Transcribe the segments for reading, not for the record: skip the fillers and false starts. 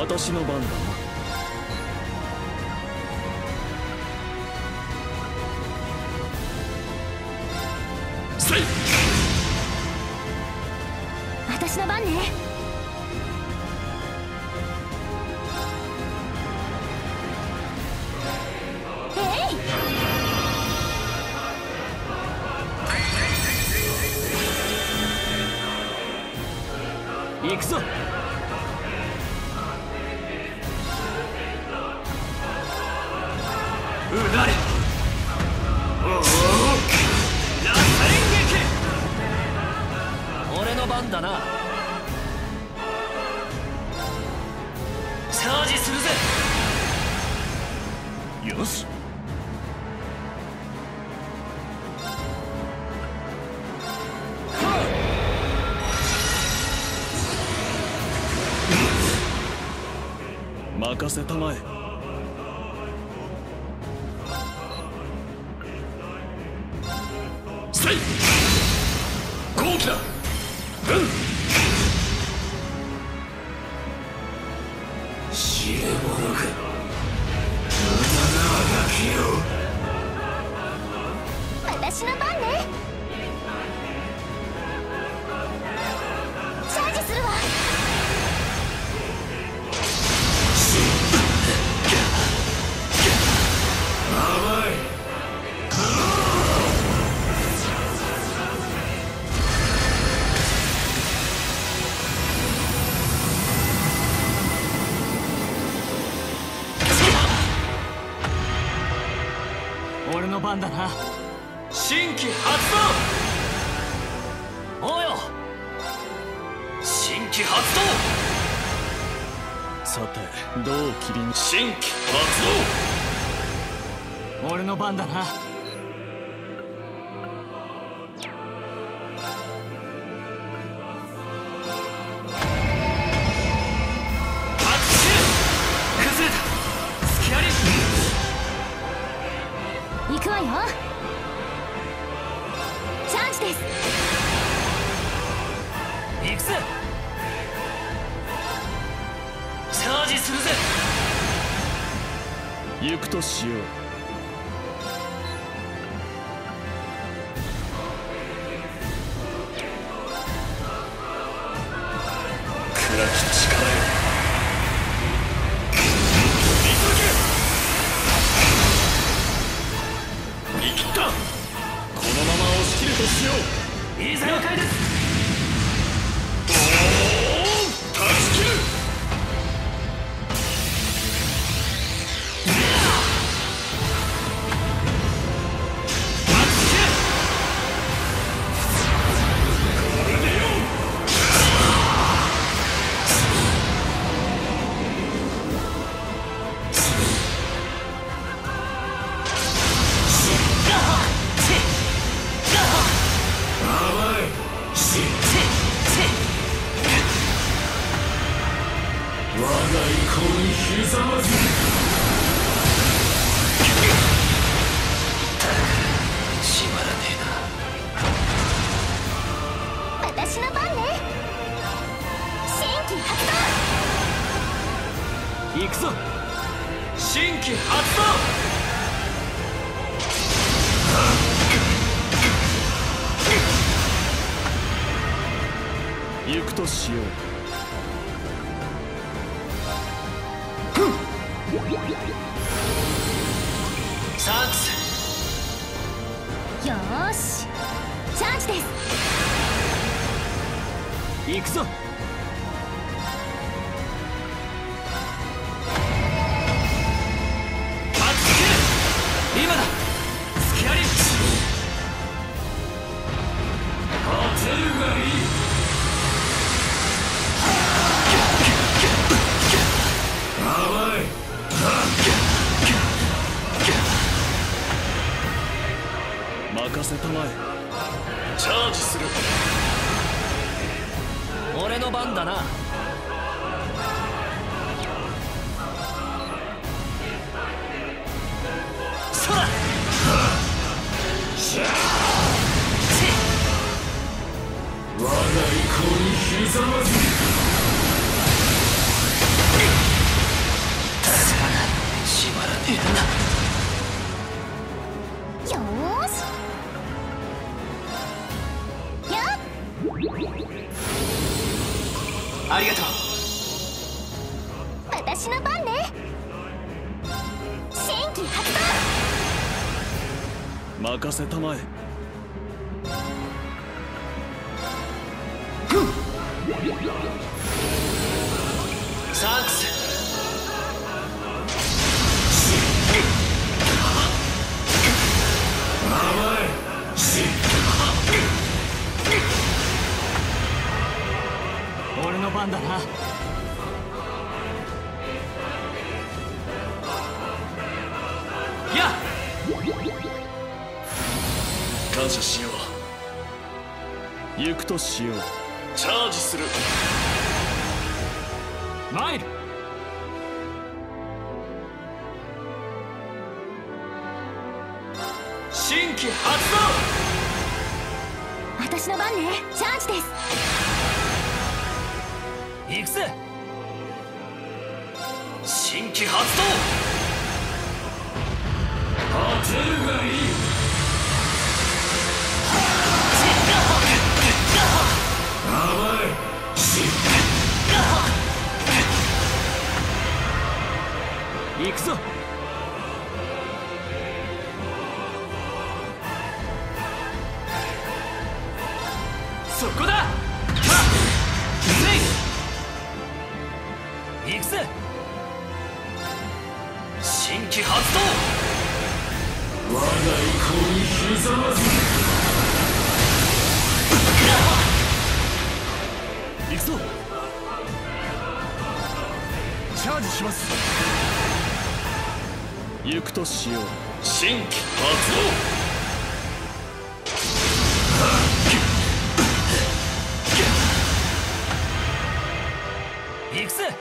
私の番だな。せい。 私の番ね。 行くぞ。うなれ。おお、ラサ連撃。俺の番だな。チャージするぜ。よし。任せたまえ。せい。好機だ。知れ者か。無駄なあがきよ。 私の番ね。チャージするわ。 俺の番だな。新規発動。おうよ。新規発動。さてどう切り。新規発動。俺の番だな。 行くわよ。チャージです。 行くぜ。チャージするぜ。行くとしよう。暗き力よ。このまま押し切るとしよう。いいぜ。了解です。おお、断ち切る。断ち切る。これでよ。我が意向にひざまずく。しまらね私の番ね。新規発えな。行くぞ。新規発動。行くとしよう。サンクス。 よーし。チャージです。 行くぞ。断ち切る。今だ。スキャリッチ。当てるがいい。甘い。任せたまえ。チャージする。俺の番だな。そら。我が意向にひざまずく。 よーしやっありがとう。 私の番ね。新規発動。 任せたまえ。サンクス。俺の番だな。やっ感謝しよう。行くとしよう。チャージする。マイル。新規発動。 私の番ね。チャージです。 行くぜ。新規発動。当てるがいい。行くぞ。そこだ。行くぜ。新規発動。我が意向にひざまずく。行くぞ。チャージします。行くとしよう。新規発動。行くぜ。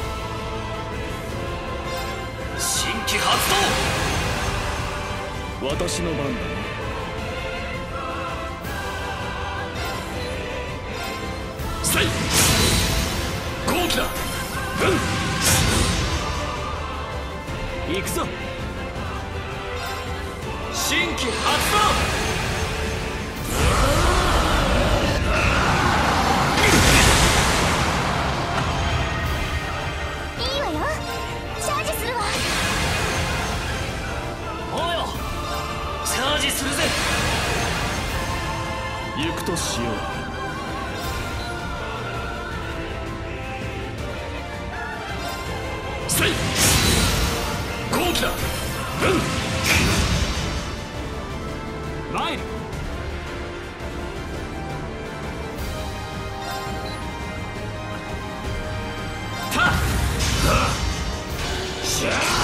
新規発動。私の番だ。せい。好機だ。行くぞ。新規発動。するぜ。行くとしよう。せい。好機だ。マイル。タシャー。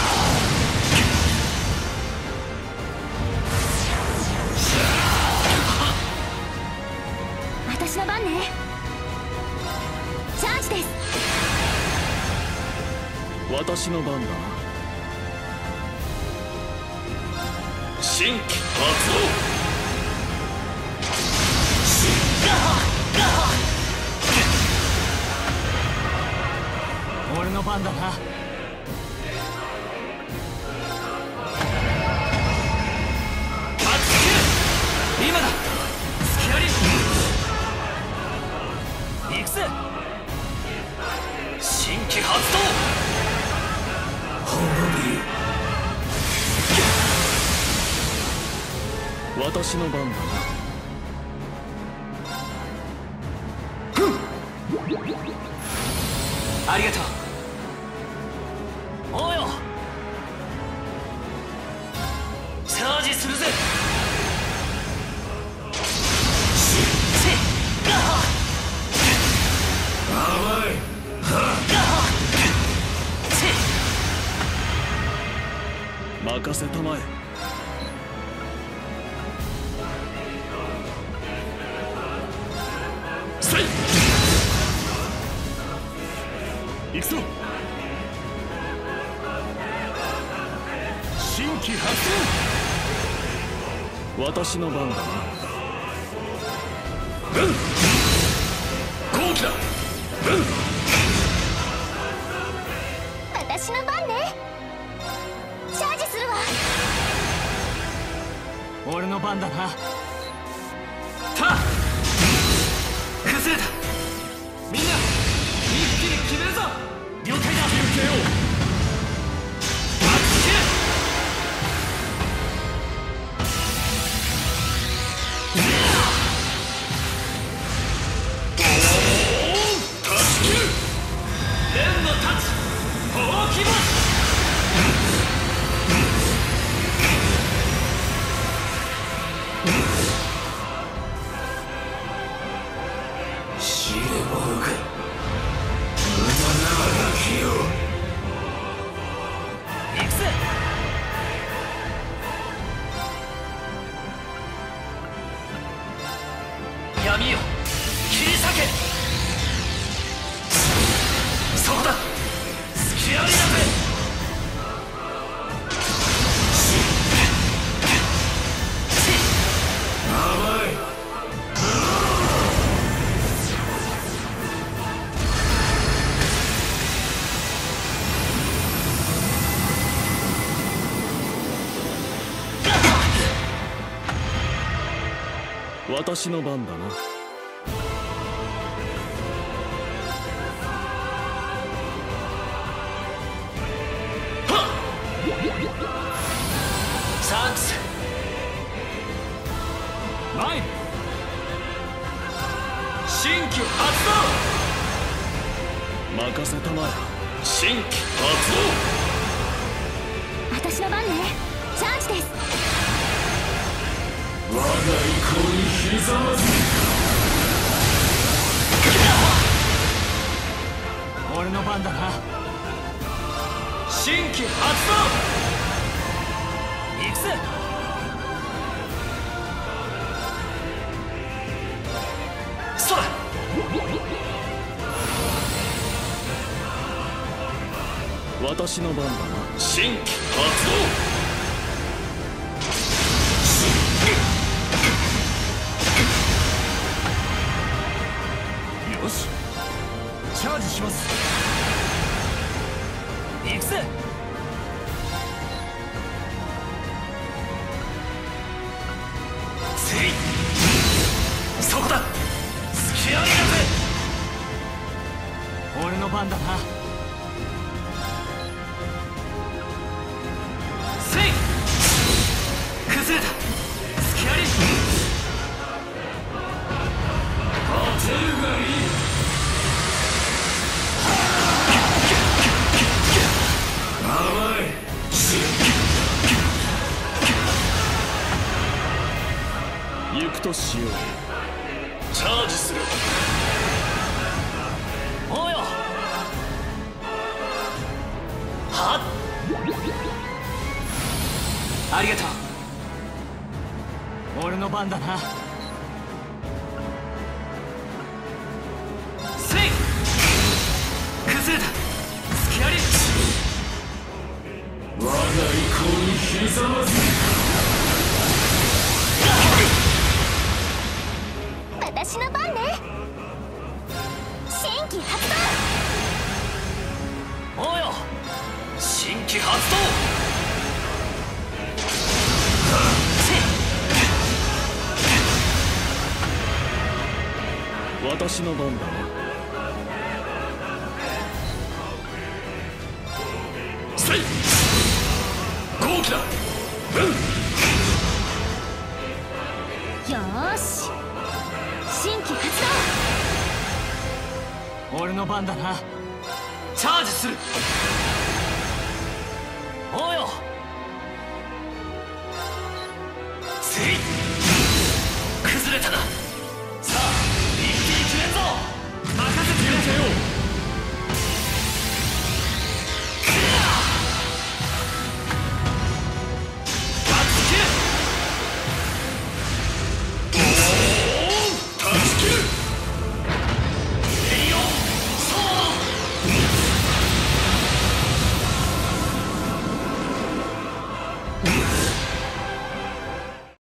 私の番ね。チャージです。 私の番だ。新規発動。俺の番だな。今だ。スキャリ行くぜ。新規発動。私の番だ。ありがとう。おうよ。チャージするぜ。任せたまえ。せい。行くぞ。新規発動。私の番だな。好機だ。 私の番ね。 チャージするわ。 俺の番だな。 た崩れた。みんな一気に決めるぞ。了解だ。休憩をマックスキル。タッチキル。連のタッチほうきます。シレボーか無駄ながきよ。行くぜ。闇よ切り裂け。そこだ。隙ありだぜ。 私の番だな。 サンクス。 マイ新規発動。 任せたまえ。 新規発私の番ね。チャージです。 動。我が意向にひざまず。 俺の番だな。 新規発動。行くぜ。そら。 私の番だな。 新規発動。 よしチャージします。 行くぜ。せい。そこだ。隙ありだぜ。 俺の番だな。 せい。崩れた。隙あり。当てるがいい。甘い。 行くとしよう。 チャージする。おうよ。はっ。ありがとう。 俺の番だな。 せい。崩れた。隙あり。我が意向にひざまず。 私の番ね。新規発動。 おうよ。新規発動。 私の番だな。 せい。好機だ。 よーし新規発俺の番だな。 チャージする。おうよ。せい。崩れたな。さあ一気に決めるぞ。任せてくれよ。バックキル。タッチキル。栄養そう。